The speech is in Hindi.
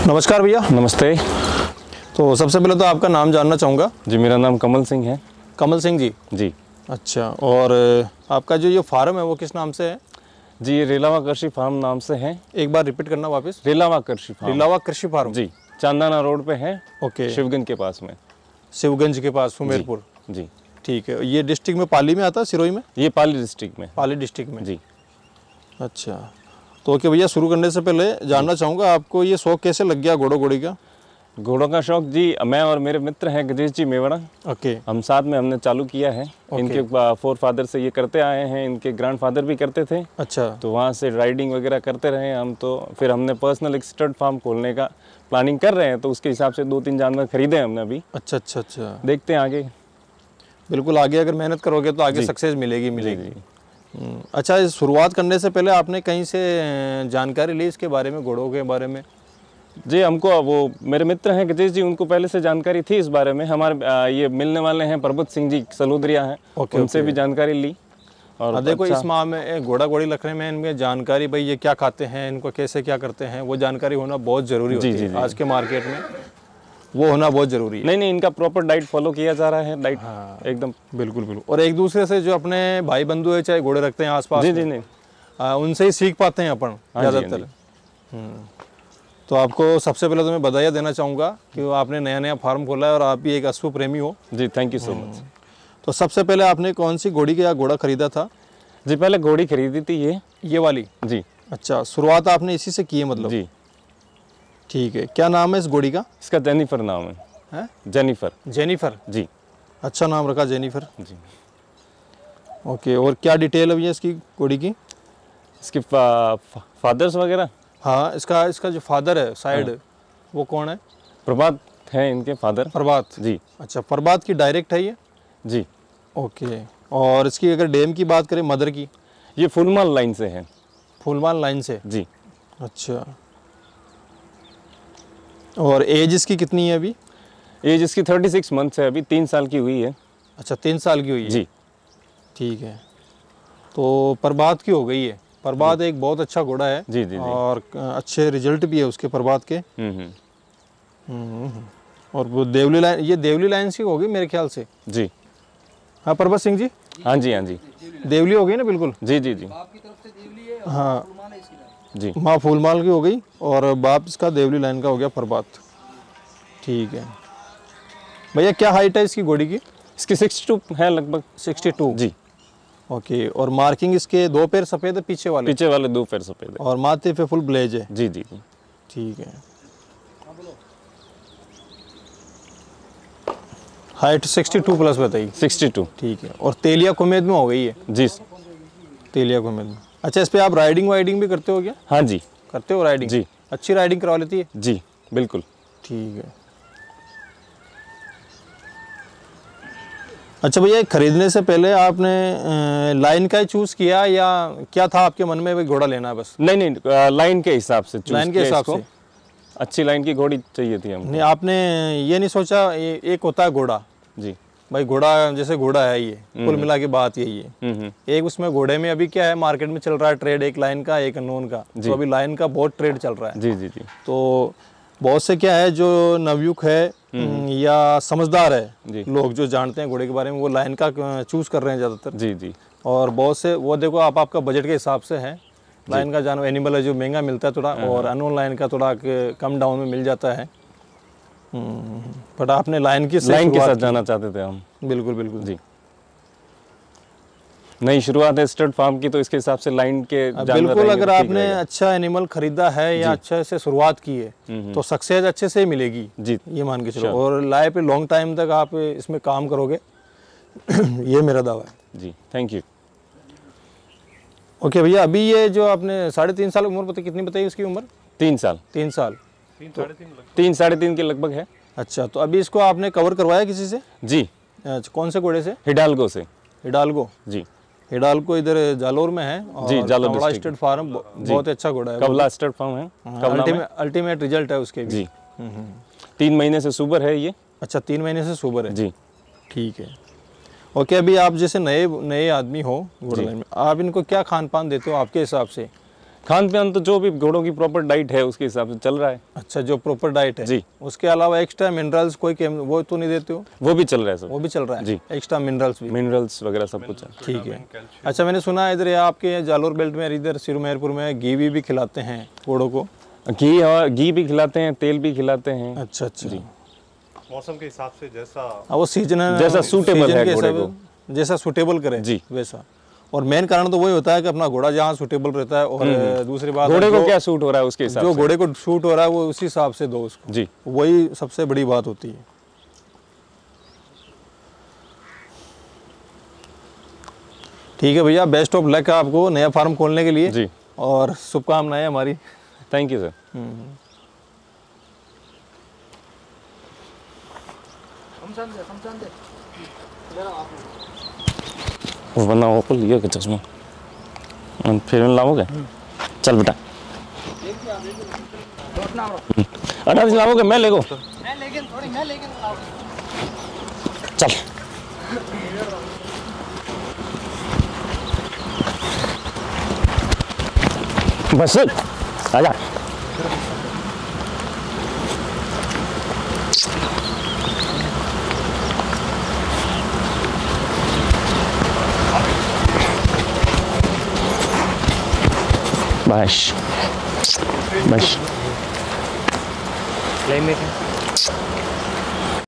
नमस्कार भैया। नमस्ते। तो सबसे पहले तो आपका नाम जानना चाहूँगा। जी, मेरा नाम कमल सिंह है। कमल सिंह जी। जी। अच्छा, और आपका जो ये फार्म है वो किस नाम से है? जी, ये रेलावा कृषि फार्म नाम से है। एक बार रिपीट करना वापस। रेलावा कृषि फार्म। रेलावा कृषि फार्म। जी, चांदाना रोड पे है। ओके। शिवगंज के पास में। शिवगंज के पास सुमेरपुर। जी। ठीक है। ये डिस्ट्रिक्ट में पाली में आता है, सिरोही में? ये पाली डिस्ट्रिक्ट में। पाली डिस्ट्रिक्ट में। जी। अच्छा, तो ओके भैया, शुरू करने से पहले जानना चाहूँगा आपको ये शौक कैसे लग गया घोड़ों घोड़ी का? घोड़ों का शौक जी, मैं और मेरे मित्र हैं गजेश जी मेवाड़ा। ओके। हम साथ में हमने चालू किया है। इनके फोर फादर से ये करते आए हैं, इनके ग्रैंड फादर भी करते थे। अच्छा। तो वहाँ से राइडिंग वगैरह करते रहे हम। तो फिर हमने पर्सनल एक स्टड फार्म खोलने का प्लानिंग कर रहे हैं, तो उसके हिसाब से 2-3 जानवर खरीदे हमने अभी। अच्छा अच्छा अच्छा। देखते हैं आगे। बिल्कुल, आगे अगर मेहनत करोगे तो आगे सक्सेस मिलेगी। अच्छा, इस शुरुआत करने से पहले आपने कहीं से जानकारी ली इसके बारे में, घोड़ों के बारे में? जी, हमको वो मेरे मित्र हैं गजेश जी, उनको पहले से जानकारी थी इस बारे में। हमारे ये मिलने वाले हैं प्रबुद्ध सिंह जी सलूदरिया हैं। उनसे भी जानकारी ली। और देखो इस माह में घोड़ा घोड़ी रखने में इनमें जानकारी, भाई ये क्या खाते हैं, इनको कैसे क्या करते हैं, वो जानकारी होना बहुत ज़रूरी होती है। आज के मार्केट में वो होना बहुत ज़रूरी है। नहीं, इनका प्रॉपर डाइट फॉलो किया जा रहा है। डाइट एकदम बिल्कुल बिल्कुल। और एक दूसरे से जो अपने भाई बंधु है, चाहे घोड़े रखते हैं आसपास, जी नहीं, उनसे ही सीख पाते हैं अपन ज़्यादातर। तो आपको सबसे पहले तो मैं बधाई देना चाहूँगा कि आपने नया फार्म खोला है और आप भी एक अश्व प्रेमी हो। जी, थैंक यू सो मच। तो सबसे पहले आपने कौन सी घोड़ी या घोड़ा खरीदा था? जी, पहले घोड़ी खरीदी थी ये वाली। जी। अच्छा, शुरुआत आपने इसी से की है मतलब? जी। ठीक है। क्या नाम है इस घोड़ी का? इसका जेनिफर नाम है। जेनिफर। जेनिफर। जी। अच्छा नाम रखा, जेनिफर। जी। ओके, और क्या डिटेल है इसकी घोड़ी की? इसके फादर्स वगैरह? हाँ, इसका जो फादर है साइड, वो कौन है? प्रभात है इनके फादर। प्रभात जी। अच्छा, प्रभात की डायरेक्ट है ये? जी। ओके। और इसकी अगर डेम की बात करें, मदर की? ये फुलमाल लाइन से है। फुलमाल लाइन से? जी। अच्छा। और एज इसकी कितनी है अभी? एज इसकी 36 मंथ्स है, अभी 3 साल की हुई है। अच्छा, 3 साल की हुई है। जी। ठीक है। तो प्रभात की हो गई है। प्रभात एक बहुत अच्छा घोड़ा है। जी जी जी। और अच्छे रिजल्ट भी है उसके प्रभात के। और वो देवली लाइन, ये देवली लाइन से होगी मेरे ख्याल से। जी। हाँ प्रभात सिंह जी। हाँ जी, हाँ जी। देवली हो गई ना? बिल्कुल। जी जी जी। आपकी तरफ से देवली है। हाँ जी। माँ फूलमाल की हो गई और बाप इसका देवली लाइन का हो गया प्रभात। ठीक है भैया, क्या हाइट है इसकी घोड़ी की? इसकी 62 है लगभग। 62? जी। ओके। और मार्किंग इसके 2 पैर सफ़ेद है, पीछे वाले? पीछे वाले 2 पैर सफेद है। और माथे पे फुल ब्लेज है? जी जी जी। ठीक है। हाइट 62 प्लस बताइए। 62। ठीक है। और तेलिया कुमेद में हो गई है? जी। तेलिया कुमेद में। अच्छा, इस पे आप राइडिंग वाइडिंग भी करते हो क्या? हाँ जी। करते हो राइडिंग? जी। अच्छी राइडिंग करवा लेती है? जी बिल्कुल। ठीक है। अच्छा भैया, खरीदने से पहले आपने लाइन का ही चूज़ किया या क्या था आपके मन में, भाई घोड़ा लेना है बस? नहीं, लाइन के हिसाब से चूज लाइन के हिसाब से? अच्छी लाइन की घोड़ी चाहिए थी हमको। नहीं, आपने ये नहीं सोचा एक होता है घोड़ा, जी भाई घोड़ा जैसे घोड़ा है ये, कुल मिला के बात यही है। एक उसमें घोड़े में अभी क्या है, मार्केट में चल रहा है ट्रेड, एक लाइन का एक अननोन का। तो अभी लाइन का बहुत ट्रेड चल रहा है। जी जी जी। तो बहुत से क्या है, जो नवयुग है या समझदार है लोग, जो जानते हैं घोड़े के बारे में, वो लाइन का चूज़ कर रहे हैं ज़्यादातर। जी जी। और बहुत से वो देखो आप, आपका बजट के हिसाब से है। लाइन का जानवर एनिमल है जो महंगा मिलता है थोड़ा, और अननोन लाइन का थोड़ा कम डाउन में मिल जाता है। बट आपने लाइन के साथ जाना चाहते थे हम। बिल्कुल बिल्कुल जी। नई शुरुआत है स्टड फार्म की, तो इसके हिसाब से लाइन के बिल्कुल। अगर आपने अच्छा एनिमल खरीदा है या अच्छे से शुरुआत की है तो सक्सेस अच्छे से मिलेगी जी, ये मान के चलो। और लाइफ पे लॉन्ग टाइम तक आप इसमें काम करोगे ये मेरा दावा है जी। Thank you. ओके भैया, अभी ये जो आपने 3.5 साल उम्र बताई, कितनी बताई उसकी उम्र? 3 साल। 3 साल? 3 साढ़े 3 के लगभग है। अच्छा, तो अभी इसको आपने कवर करवाया किसी से? जी। अच्छा, कौन से घोड़े से? हिडाल्गो से। हिडाल्गो? जी। हिडाल्गो इधर जालोर में है। और जी, जालोर कवला स्टड फार्म बहुत अच्छा घोड़ा है। कवला स्टड फार्म है। अल्टीमेट रिजल्ट है उसके भी। जी। 3 महीने से सुबर है ये। अच्छा, 3 महीने से सुबर है जी। ठीक है। ओके, अभी आप जैसे नए आदमी हो घोड़ा लाइन में, आप इनको क्या खान पान देते हो आपके हिसाब से? खान पान तो जो भी घोड़ों की प्रॉपर डाइट है उसके हिसाब से चल रहा है। अच्छा, जो प्रॉपर डाइट है जी। उसके अलावा एक्स्ट्रा मिनरल्स कोई वो तो नहीं देते हो? वो भी चल रहा है सब। वो भी चल रहा है जी। एक्स्ट्रा मिनरल्स भी? मिनरल्स वगैरह सब कुछ है। ठीक है। अच्छा, मैंने सुना है इधर आपके जालोर बेल्ट में, इधर सिरमेरपुर में घी भी खिलाते हैं घोड़ों को? घी, और घी भी खिलाते हैं, तेल भी खिलाते हैं। अच्छा अच्छा जी। मौसम के हिसाब से जैसा वो सीजन जैसा सूटेबल है घोड़े को, जैसा सूटेबल करें जी वैसा। और मेन कारण तो वही होता है कि अपना घोड़ा जहाँ सूटेबल रहता है, और दूसरी बात घोड़े को क्या सूट हो रहा है उसके हिसाब जो से। घोड़े को सूट हो रहा है वो उसी हिसाब से दो उसको। जी। वही सबसे बड़ी बात होती है। ठीक है भैया, बेस्ट ऑफ लक आपको नया फार्म खोलने के लिए जी। और शुभकामनाएं हमारी। Thank you sir. वो बना वो लिया के चश्मा फिर लाओगे? चल बेटा, 18 लाओगे? मैं ले गो चल। बस आजा। बस बस।